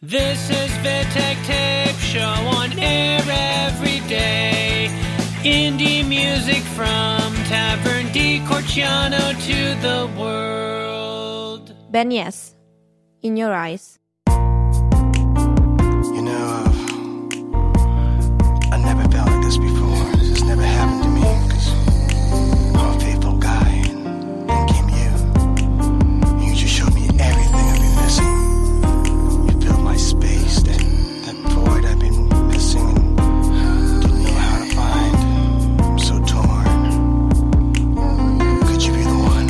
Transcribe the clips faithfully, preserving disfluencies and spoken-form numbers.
This is Vitek Tape Show on air every day. Indie music from Tavern di Corciano to the world. Ben Yes, In Your Eyes. You know, uh, I never felt like this before. This has never happened to me, because I'm a faithful guy, and then came you. You just showed me everything I've been missing. You filled my space, that, that void I've been missing and didn't know how to find. I'm so torn. Could you be the one?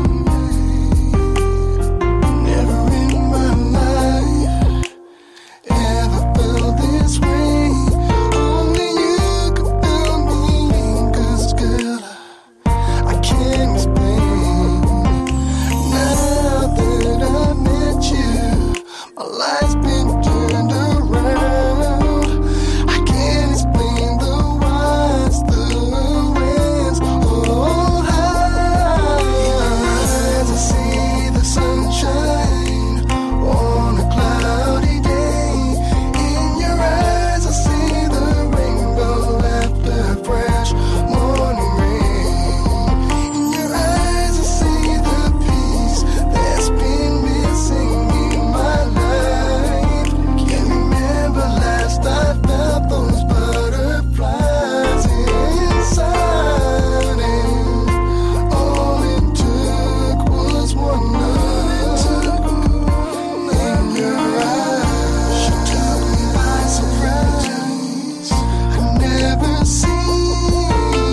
Never in my life ever felt this way. Only you could feel me, 'cause girl, I can't explain. Now that I met you, my life's been turned around. I can't explain the whys, the whens, oh how. As I see the sunshine on a cloudy day, in your eyes I see the rainbow after fresh morning rain. In your eyes I see the peace that's been missing in my life. Can't remember last I felt those butterflies inside, and all it took was one look in your eyes. She took me by surprise. I'd never seen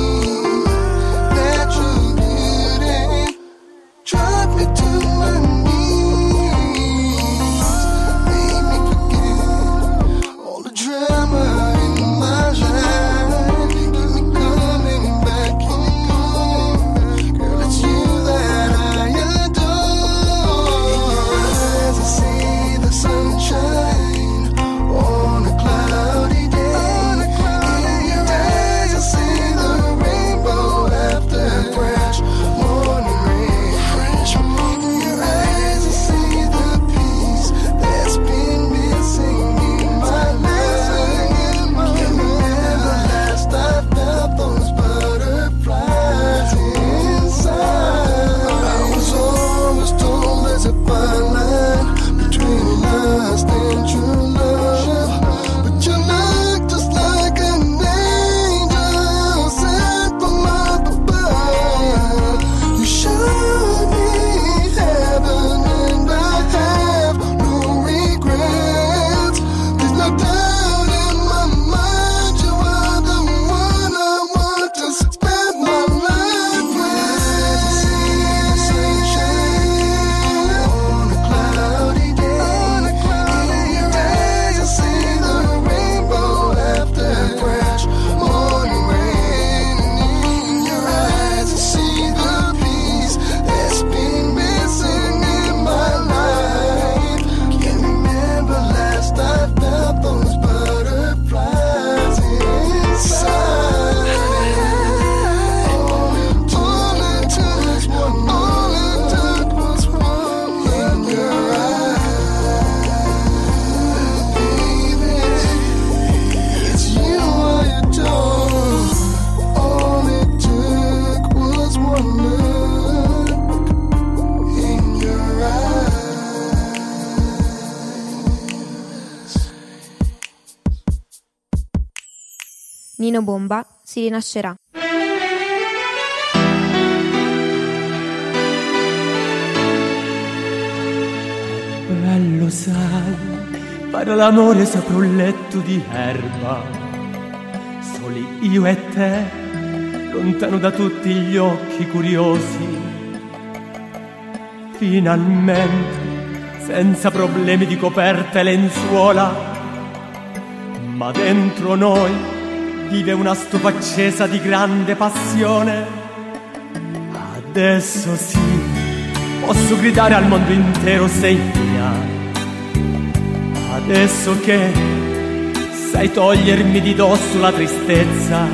natural beauty. Drove me to my knees, made me forget all the drama in my life. Keep me coming back, keep me coming back. Girl, it's you that I adore. As I see the sunshine on a cloudy day, in your eyes I see the rainbow after fresh morning rain. In your eyes I see the peace that's been missing in my life. Can't remember last I felt those butterflies inside. I was always told there's a fine line between lust and true love, but you look just like an angel sent from up above. You showed me heaven and I have no regrets. There's no doubt in my mind you are the one I want to spend my life with. I see the sunshine on a cloudy day. In your eyes I see the rainbow after fresh morning rain. In your eyes I see the peace that's been missing in my life. Can't remember last I felt those butterflies inside. All it took was one, all it took was one in your eyes, baby. It's you I adore. All it took was one look in your eyes. Nino Bomba, Si rinascerà. Bello sai, fare l'amore sopra un letto di erba, soli io e te, lontano da tutti gli occhi curiosi. Finalmente, senza problemi di coperta e lenzuola, ma dentro noi vive una stufa accesa di grande passione. Adesso sì, posso gridare al mondo intero sei mia. Adesso che sai togliermi di dosso la tristezza,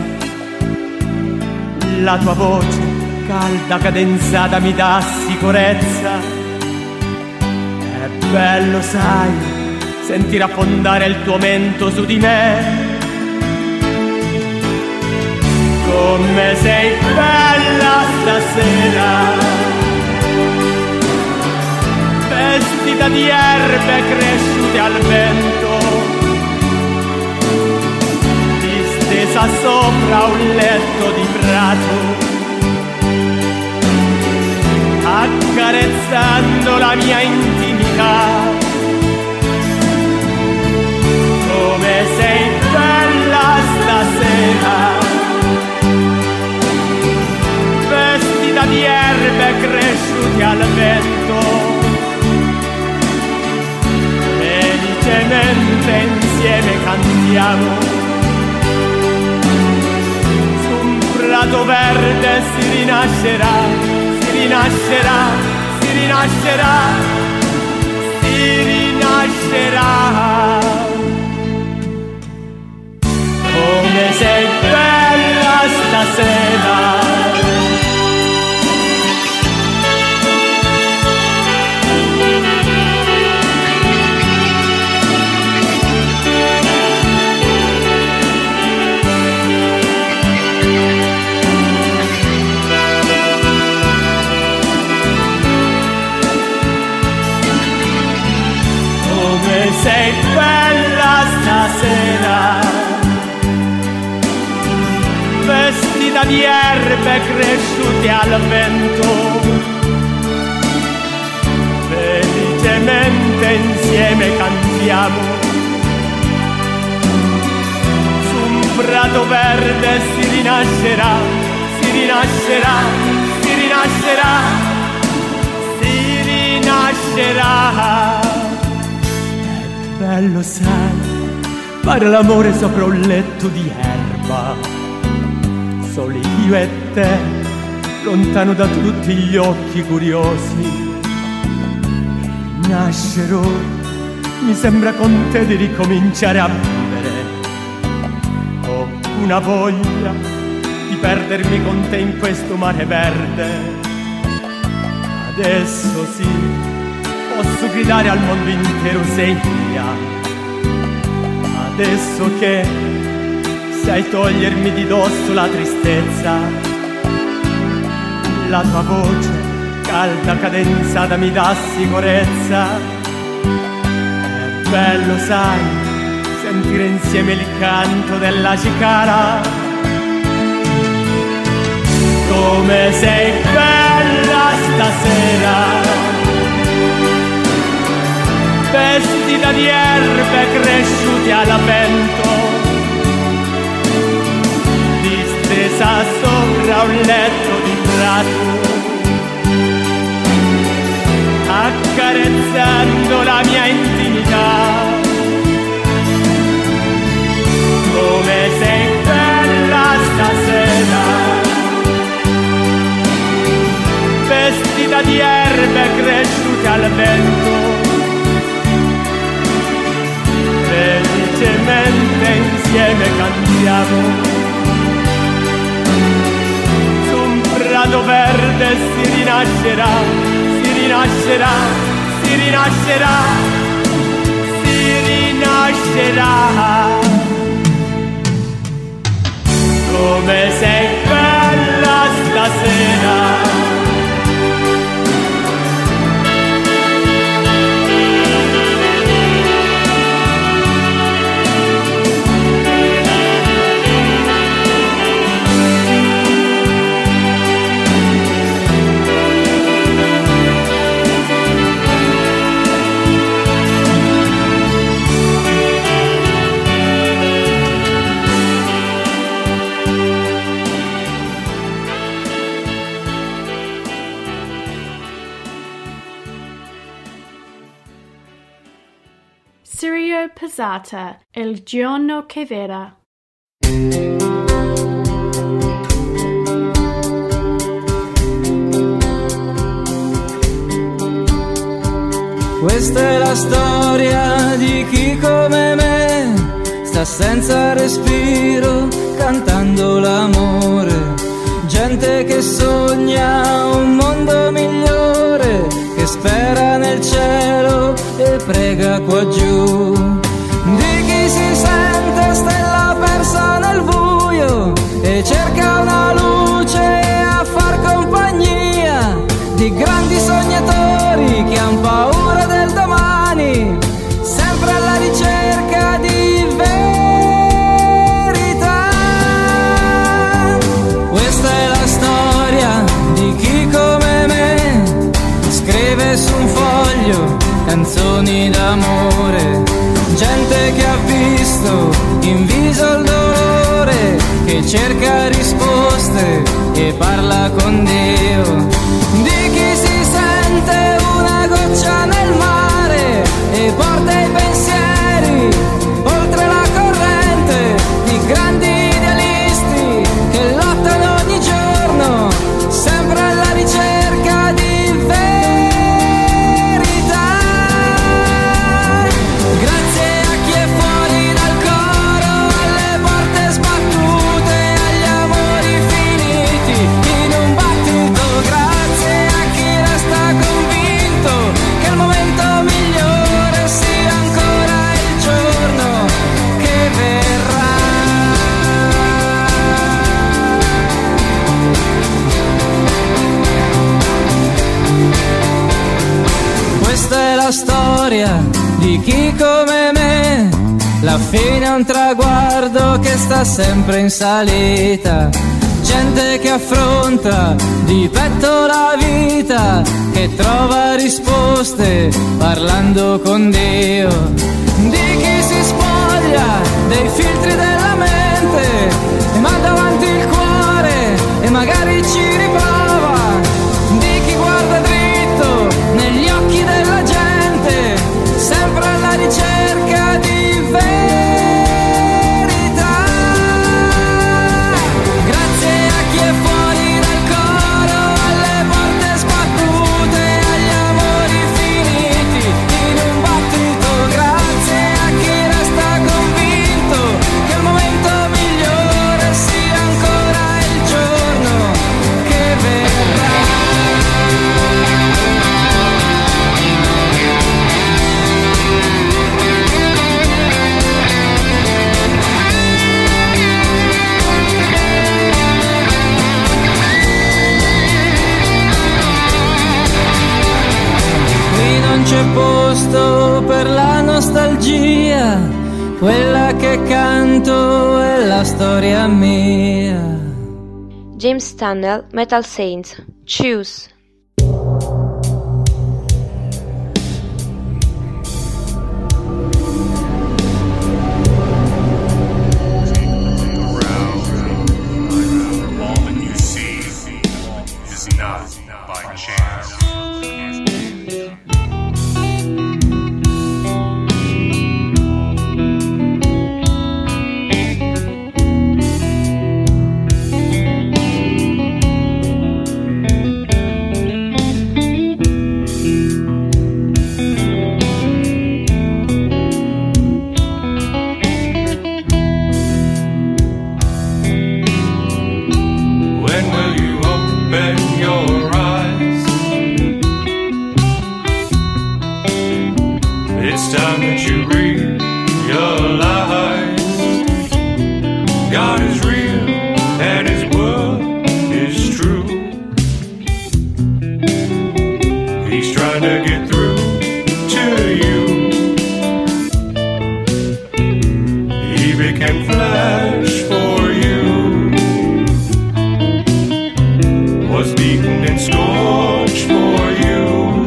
la tua voce calda cadenzata mi dà sicurezza. È bello sai, sentire affondare il tuo mento su di me. Come sei bella stasera, vestita di erbe cresciute al vento, distesa sopra un letto di prato, accarezzando la mia intimità. Come sei bella stasera, vestita di erbe cresciute al vento, felicemente insieme cantiamo. Su un prato verde si rinascerà, si rinascerà, si rinascerà, si rinascerà. Come sei bella stasera, come sei bella stasera, vestita di erbe cresciute al vento, felicemente insieme cantiamo. Su un prato verde si rinascerà, si rinascerà, si rinascerà, si rinascerà. È bello, sai, fare l'amore sopra un letto di erba, soli io e te, lontano da tutti gli occhi curiosi. Nascerò, mi sembra con te di ricominciare a vivere. Ho una voglia di perdermi con te in questo mare verde. Adesso sì, posso gridare al mondo intero sei mia. Adesso che sai togliermi di dosso la tristezza, la tua voce calda cadenzata mi dà sicurezza. È bello, sai, sentire insieme il canto della cicala. Come sei bella stasera, vestita di erbe cresciute al vento, distesa sopra un letto di prato, accarezzando la mia intimità. Come sei bella stasera, vestita di erbe cresciute al vento, felicemente insieme cantiamo. Su un prato verde si rinascerà, si rinascerà, si rinascerà, si rinascerà. Come sei bella stasera, Sirio Pizzata, Il giorno che verrà. Questa è la storia di chi come me sta senza respiro cantando l'amore. Gente che sogna un mondo migliore, che spera nel cielo e prega qua giù. gente che ha visto in viso il dolore, che cerca risposte e parla con Dio, di chi si sente una goccia nel mare e porta i pensieri oltre la corrente, di grandi idealisti che lottano ogni giorno sempre alla ricerca di verità. Grazie a chi è fuori dal coro, alle porte sbattute, agli amori finiti in un battito. Grazie a chi resta convinto che il momento migliore sia ancora il giorno che verrà. Questa è la storia di chi come me, la fine è un traguardo che sta sempre in salita. Gente che affronta di petto la vita, che trova risposte parlando con Dio, di chi si spoglia dei filtri della mente e manda avanti il cuore e magari ci riprova, di chi guarda dritto negli occhi della gente, sempre alla ricerca di verità. Grazie a chi è fuori dal coro, alle porte sbattute, agli amori finiti in un battito. Grazie a chi resta convinto che il momento migliore sia ancora il giorno che verrà. Qui non c'è posto per la nostalgia, quella che canto è la storia mia. James Tunnell, Metal Saints, Choose. All that you see is not by chance. When will you open your eyes? It's time that you realize God is real and His word is true. He's trying to get through to you. He became flesh for you, was beaten and scourged for you.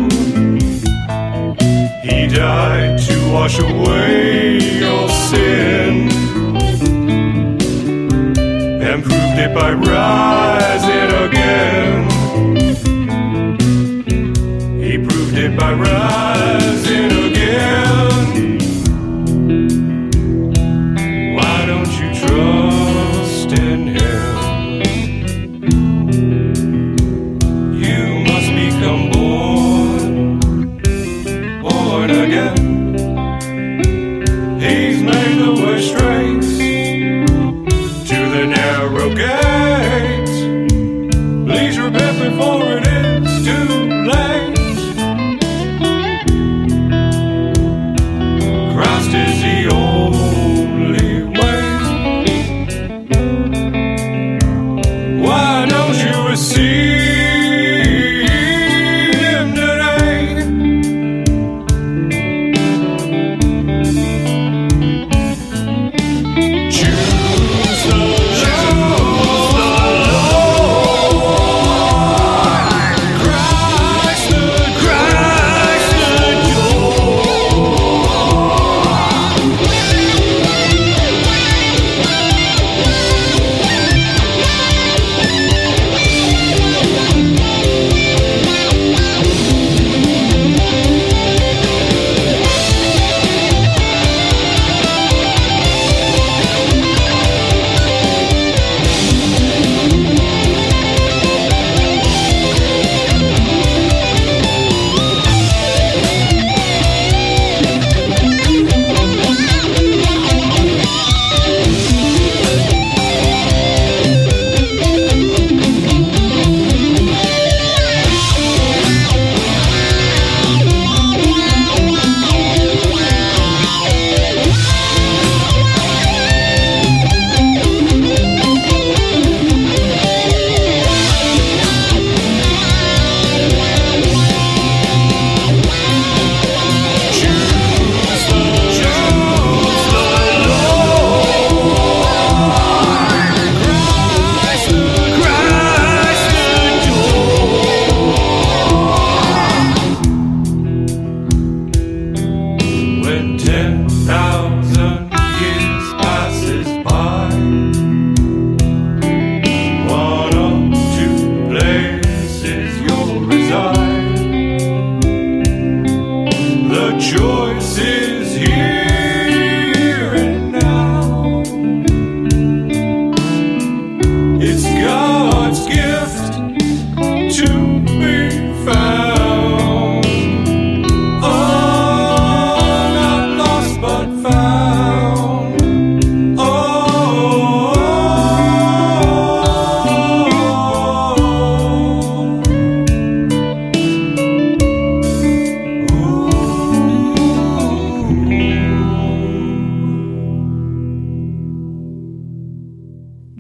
He died to wash away your sin, and proved it by rising again. He proved it by rising again. Why don't you trust in Him? You must become born, born again. He's made the way straight to the narrow gate.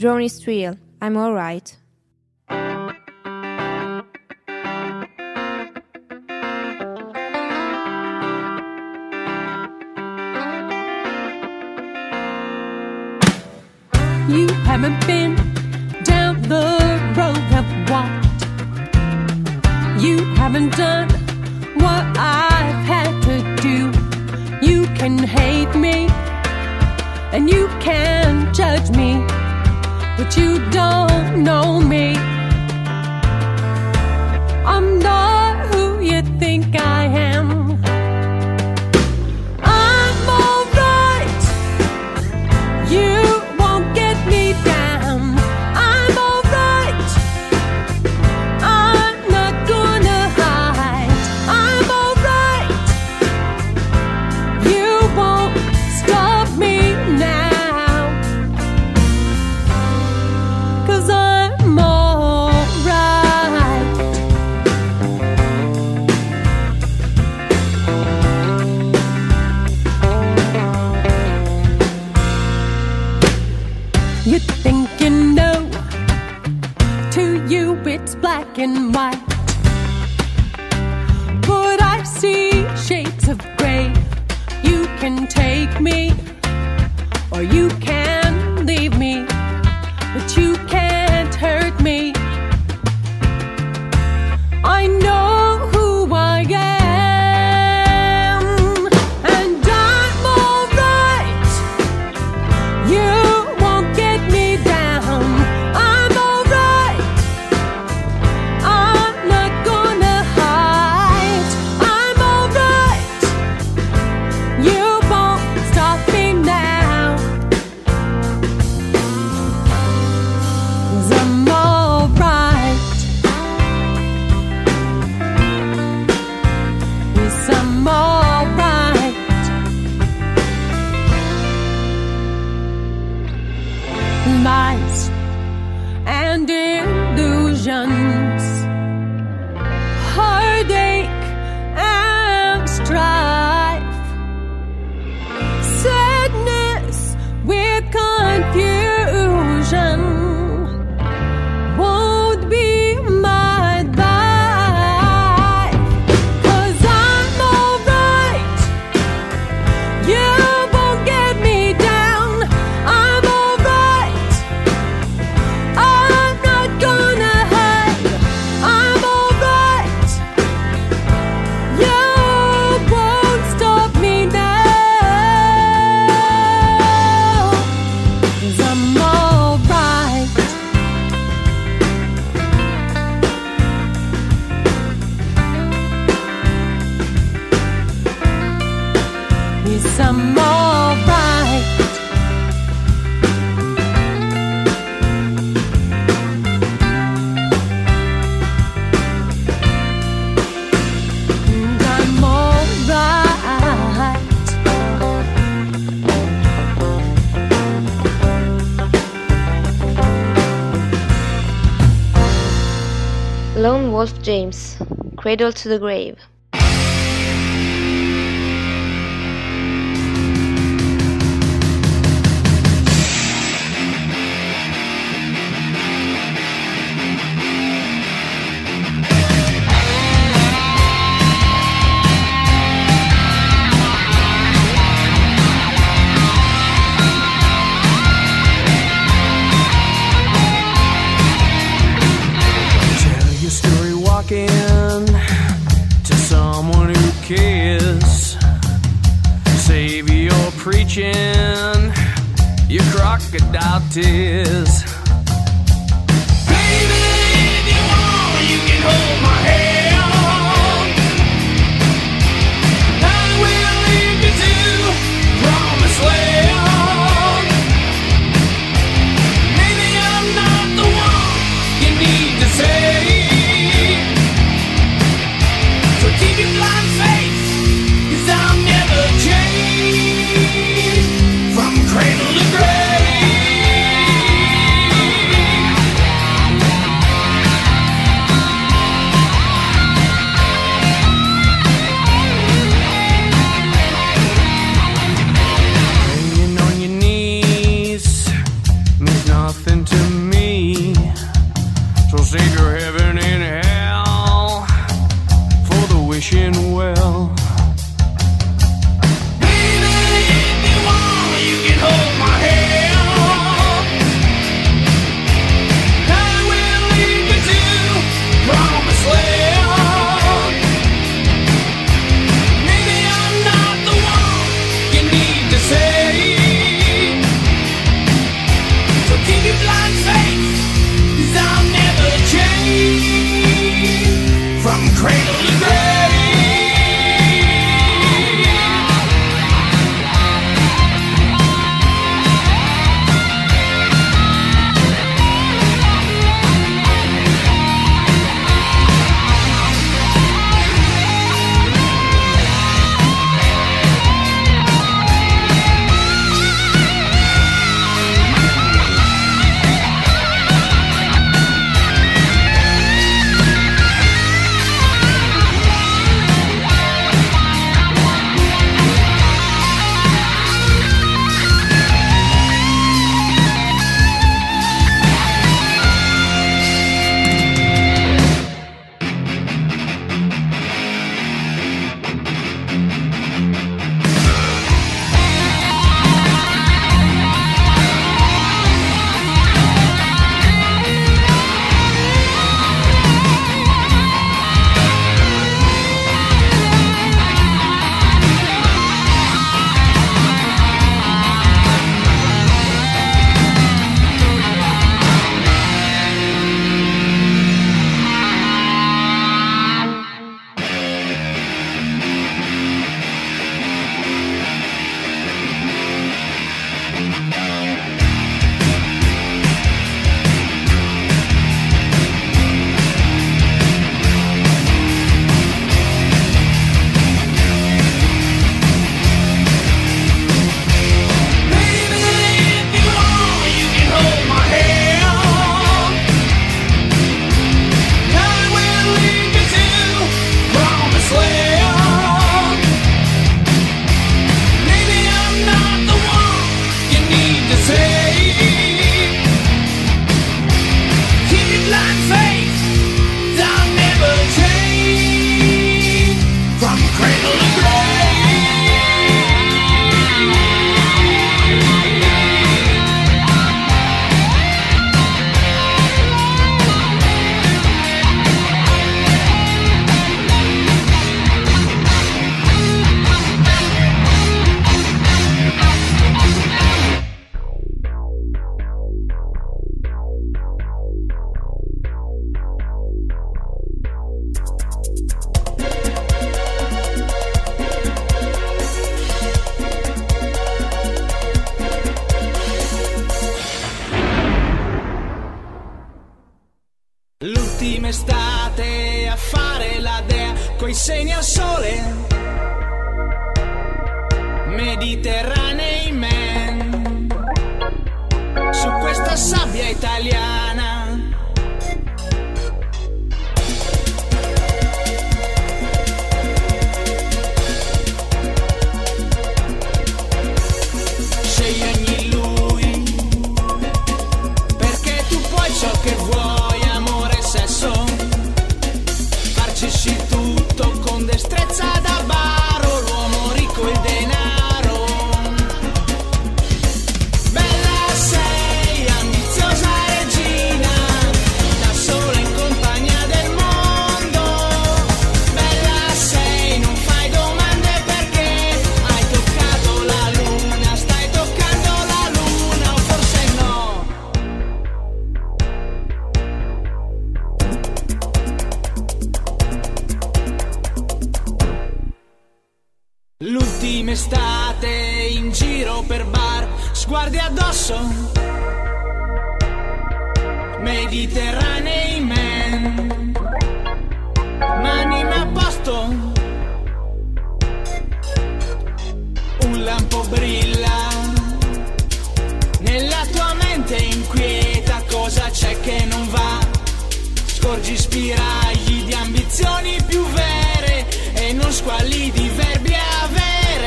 Drone is real. I'm alright. You haven't been down the road I've walked. You haven't done what I've had to do. You can hate me and you can judge me, but you don't know me. I'm not who you think I am. I'm alright. You won't get me down. I'm alright. I'm not gonna hide. I'm alright. You won't stop me now, 'cause I'm alright. You think you know, to you it's black and white, but I see shades of grey. You can take me or you can leave me, but you can't hurt me. I know who I am, and I'm alright. You won't get me down. I'm alright. I'm not gonna hide. I'm alright. You won't stop me now, 'cause I'm alright. Yes, I'm alright. Lies and illusions, heartache and strife, sadness with confusion won't be my life, 'cause I'm alright. You won't get me down. I'm alright. I'm not gonna hide. I'm alright. You won't stop me now, 'cause I'm alright. Yes, I'm alright. And I'm alright. Lone Wolf James, Cradle to the Grave. Tell your story walking to someone who cares. Savior preaching your crocodile tears. Baby, if you want, you can hold my hand. I will lead you to promised land. Maybe I'm not the one you need to save, so keep your blind faith, 'cause I'll never change from cradle to grave. tuoi seni al sole, Mediterranei man, su questa sabbia italiana. Scegli ogni lui, perché tu puoi ciò che vuoi, amore e sesso, farci tutto con destrezza da baro, l'uomo ricco e il denaro. Bella sei, ambiziosa regina, da sola in compagnia del mondo. Bella sei, non fai domande perché hai toccato la luna, stai toccando la luna o forse no. L'ultima estate in giro per bar, sguardi addosso, Mediterranei man, mani a posto, un lampo brilla, nella tua mente inquieta cosa c'è che non va, scorgi spiragli di ambizioni più vere e non squali di verbi avere.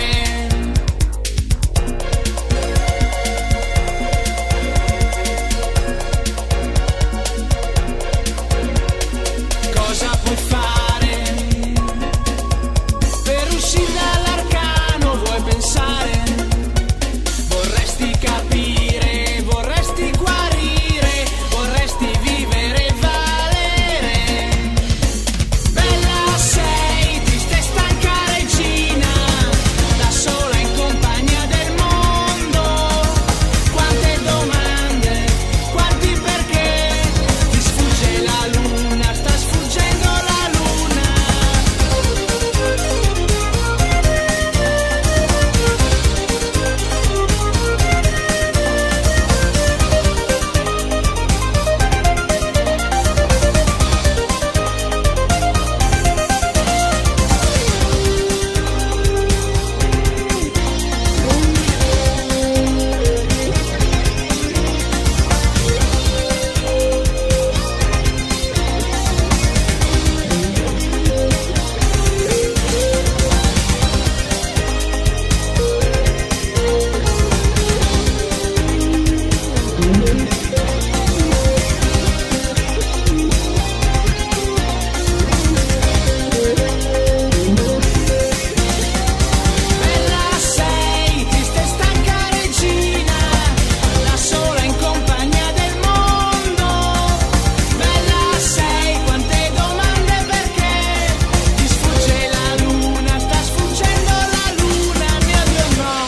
Cosa puoi fare per uscire dall'arcano? Vuoi pensare? Vorresti capire, vorresti guarire, vorresti vivere e valere. Bella sei, triste e stanca regina, da sola in compagnia del mondo. Quante domande, quanti perché, ti sfugge la luna, sta sfuggendo la luna. Bella sei, triste e stanca regina, da sola in compagnia del mondo. Bella sei, quante domande perché, ti sfugge la luna, sta sfuggendo la luna, mio Dio no.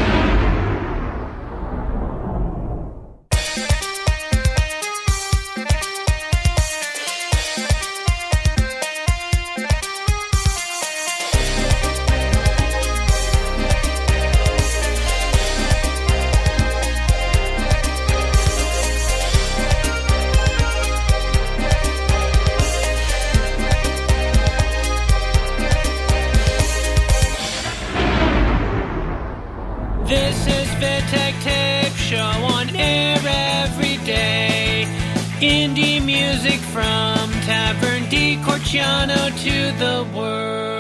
This is Vitek Tape Show on air every day. Indie music from Tavern di Corciano to the world.